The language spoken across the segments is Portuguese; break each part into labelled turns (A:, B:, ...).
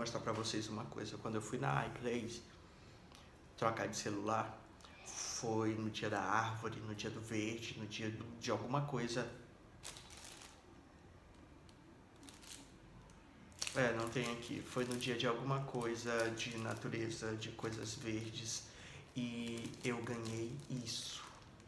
A: mostrar pra vocês uma coisa. Quando eu fui na iPlace trocar de celular, foi no dia da árvore, no dia do verde, no dia de alguma coisa. Não tem aqui. Foi no dia de alguma coisa de natureza, de coisas verdes. E eu ganhei isso.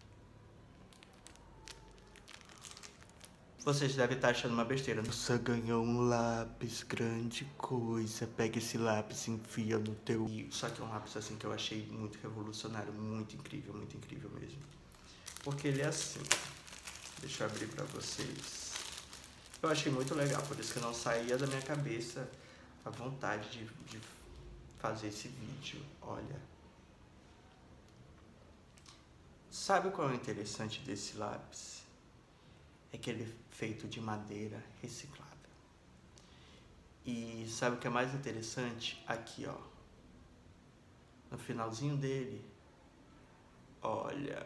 A: Vocês devem estar achando uma besteira. Você ganhou um lápis, grande coisa. Pega esse lápis e enfia no teu... Só que é um lápis assim que eu achei muito revolucionário, muito incrível mesmo. Porque ele é assim. Deixa eu abrir pra vocês. Eu achei muito legal, por isso que não saía da minha cabeça a vontade de fazer esse vídeo. Olha. Sabe qual é o interessante desse lápis? É que ele é feito de madeira reciclada. E sabe o que é mais interessante? Aqui, ó. No finalzinho dele. Olha.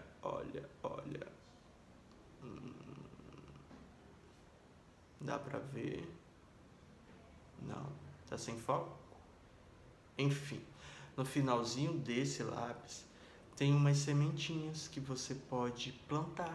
A: Dá pra ver? Não. Tá sem foco? Enfim. No finalzinho desse lápis, tem umas sementinhas que você pode plantar.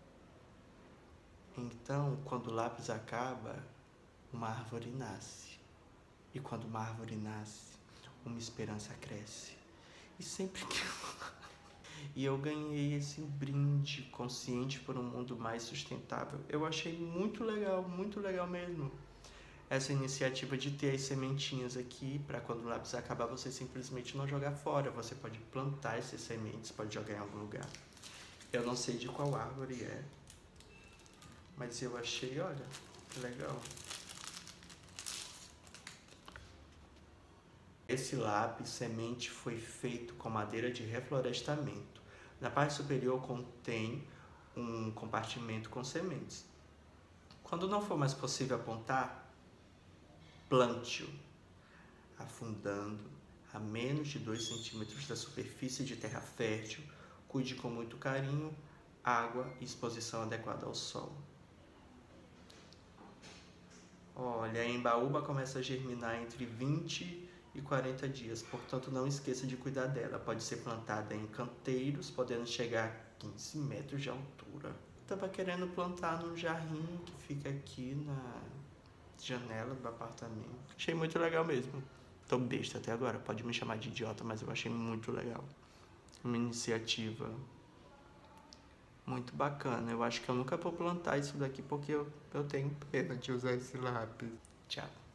A: Então, quando o lápis acaba, uma árvore nasce. E quando uma árvore nasce, uma esperança cresce. E sempre que E eu ganhei esse brinde consciente por um mundo mais sustentável. Eu achei muito legal mesmo. Essa iniciativa de ter as sementinhas aqui, para quando o lápis acabar, você simplesmente não jogar fora. Você pode plantar essas sementes, pode jogar em algum lugar. Eu não sei de qual árvore é, mas eu achei, olha, que legal. Esse lápis semente foi feito com madeira de reflorestamento. Na parte superior contém um compartimento com sementes. Quando não for mais possível apontar, plante-o, afundando a menos de 2 centímetros da superfície de terra fértil. Cuide com muito carinho, água e exposição adequada ao sol. Olha, a embaúba começa a germinar entre 20 e 40 dias, portanto não esqueça de cuidar dela. Pode ser plantada em canteiros, podendo chegar a 15 metros de altura. Tava querendo plantar num jarrinho que fica aqui na janela do apartamento. Achei muito legal mesmo. Tô besta até agora, pode me chamar de idiota, mas eu achei muito legal. Uma iniciativa muito bacana. Eu acho que eu nunca vou plantar isso daqui porque eu tenho pena de usar esse lápis. Tchau.